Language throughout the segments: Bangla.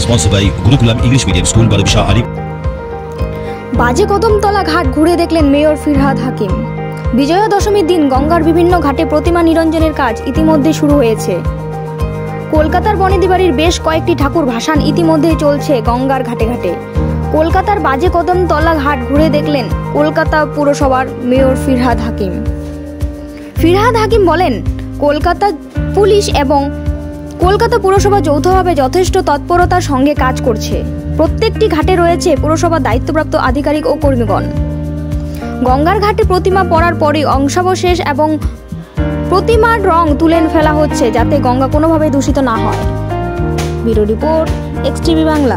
sponsored by Gurukulam English Medium School, Badabsha Ali. বাজে কদমতলা ঘাট ঘুরে দেখলেন মেয়র ফিরহাদ হাকিম। বিজয়া দশমীর দিন গঙ্গার বিভিন্ন ঘাটে প্রতিমা নিরঞ্জনের কাজ ইতিমধ্যে শুরু হয়েছে। কলকাতার বনেদি বাড়ির বেশ কয়েকটি ঠাকুর ভাসান ইতিমধ্যেই চলছে গঙ্গার ঘাটে ঘাটে। কলকাতার বাজে কদমতলা ঘাট ঘুরে দেখলেন কলকাতা পুরসভার মেয়র ফিরহাদ হাকিম। ফিরহাদ হাকিম বলেন, কলকাতা পুলিশ এবং কলকাতা পুরসভা যৌথভাবে যথেষ্ট তৎপরতার সঙ্গে কাজ করছে। প্রত্যেকটি ঘাটে রয়েছে পুরসভার দায়িত্বপ্রাপ্ত আধিকারিক ও কর্মীগণ। গঙ্গার ঘাটে প্রতিমা পড়ার পরে অংশাবশেষ এবং প্রতিমার রং তুলে ফেলা হচ্ছে যাতে গঙ্গা কোনোভাবে দূষিত না হয়। Bureau report, XTV Bangla.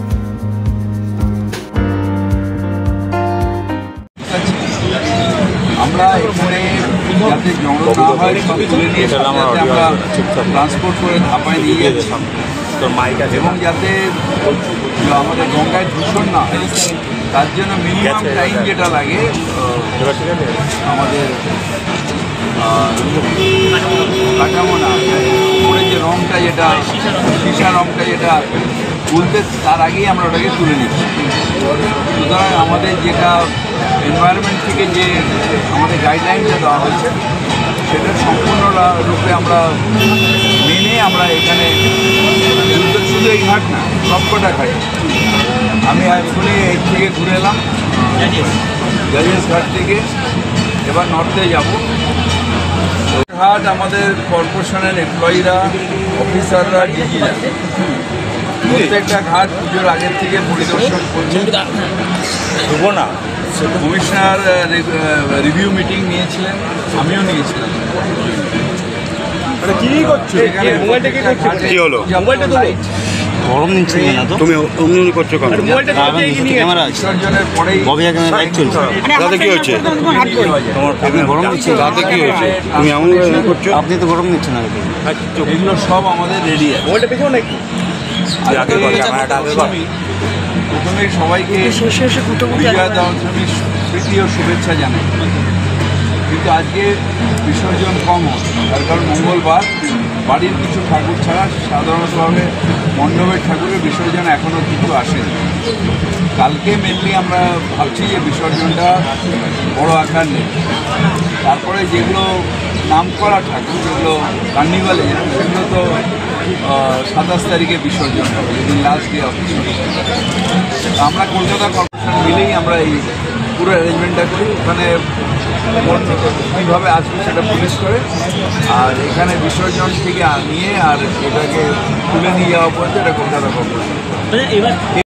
আমরা এখানে যাতে জঙ্গল না হয় তুলে নিয়ে আমরা ট্রান্সপোর্ট করে ধাপায় নিয়ে যাচ্ছি এবং যাতে আমাদের গঙ্গায় দূষণ না হয় তার জন্য মিনিমাম টাইম যেটা লাগে আমাদের কাঠামো না উপরে যে রঙটা যেটা সীসা রঙটা যেটা তুলতে তার আগেই আমরা ওটাকে তুলে নিচ্ছি। সুতরাং আমাদের যেটা এনভায়রনমেন্ট থেকে যে আমাদের গাইডলাইনটা দেওয়া হয়েছে সেটা সম্পূর্ণ রূপে আমরা মেনে আমরা এখানে শুধু এই ঘাট না সবকটা ঘাট আমি এখনই এই থেকে ঘুরে এলাম জাজিয়াস ঘাট থেকে, এবার নর্থে যাব। ঘাট আমাদের কর্পোরেশনের এমপ্লয়িরা, অফিসাররা, ডিজিরা প্রত্যেকটা ঘাট পুজোর আগের থেকে পরিদর্শন করছেন। না কমিশনার রিভিউ মিটিং নিয়েছিলেন, আমিও নিয়েছিলাম। কি হলো গরম নিচ্ছে না তো তুমি অমনি করছো কেন? ক্যামেরা বিসর্জনের পরেই লাইট চলছে, তাতে কি হচ্ছে? তোমার আপনি গরম নিচ্ছে, তাতে কি হচ্ছে? তুমি এমন করছো, আপনি তো গরম নিচ্ছেন না। এগুলো সব আমাদের রেডি আছে। মোবাইলটা পেছও নাকি প্রথমে সবাইকে বিজয়া দশমীর প্রীতি ও শুভেচ্ছা জানাই। কিন্তু আজকে বিসর্জন কম হয়, তার কারণ মঙ্গলবার বাড়ির কিছু ঠাকুর ছাড়া সাধারণভাবে মণ্ডপের ঠাকুরের বিসর্জন এখনও কিছু আসেনি। কালকে মেনলি আমরা ভাবছি যে বিসর্জনটা বড় আকার নেই। তারপরে যেগুলো নাম করা ঠাকুর যেগুলো কার্নিভালে সেগুলো তো 27 তারিখে বিসর্জন হবে, যেদিন লাস্ট ডে অফ বিসর্জন। আমরা কলকাতা কর্পোরেশন মিলেই আমরা এই পুরো অ্যারেঞ্জমেন্টটা করি। ওখানে কীভাবে আসবে সেটা পুলিশ করে, আর এখানে বিসর্জন থেকে নিয়ে আর এটাকে তুলে নিয়ে যাওয়া পর্যন্ত এটা কলকাতা কর্পোরেশন।